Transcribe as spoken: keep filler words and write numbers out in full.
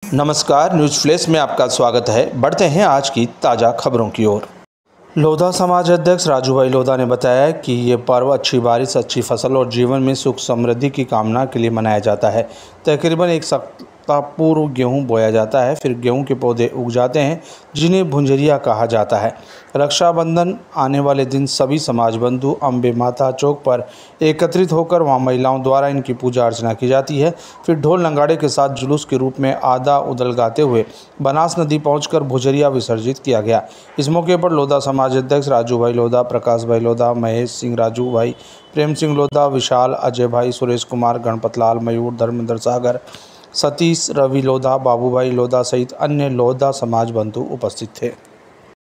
नमस्कार, news flash में आपका स्वागत है। बढ़ते हैं आज की ताज़ा खबरों की ओर। लोधा समाज अध्यक्ष राजू भाई लोधा ने बताया कि ये पर्व अच्छी बारिश, अच्छी फसल और जीवन में सुख समृद्धि की कामना के लिए मनाया जाता है। तकरीबन एक सप्ताह पूर्व गेहूं बोया जाता है, फिर गेहूं के पौधे उग जाते हैं जिन्हें भुंजरिया कहा जाता है। रक्षाबंधन आने वाले दिन सभी समाज बंधु अम्बे माता चौक पर एकत्रित होकर वहां महिलाओं द्वारा इनकी पूजा अर्चना की जाती है। फिर ढोल नगाड़े के साथ जुलूस के रूप में आधा उदल गाते हुए बनास नदी पहुंचकर भुंजरिया विसर्जित किया गया। इस मौके पर लोधा समाज अध्यक्ष राजू भाई लोधा, प्रकाश भाई लोधा, महेश सिंह, राजू भाई, प्रेम सिंह लोधा, विशाल, अजय भाई, सुरेश कुमार, गणपत लाल, मयूर, धर्मेंद्र सागर, सतीश, रवि लोधा, बाबू भाई लोधा सहित अन्य लोधा समाज बंधु उपस्थित थे।